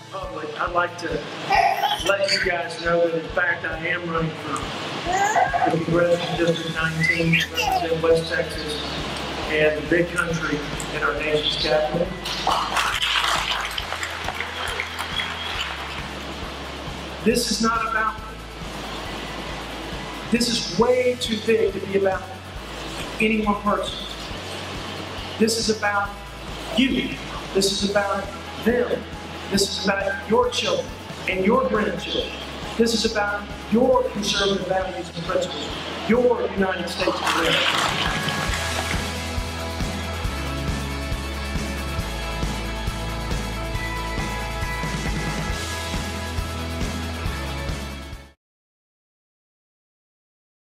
public, I'd like to let you guys know that in fact I am running for the Congressional District 19 to represent West Texas and the big country in our nation's capital. This is not about me. This is way too big to be about any one person. This is about you. This is about them. This is about your children and your grandchildren. This is about your conservative values and principles, your United States of America.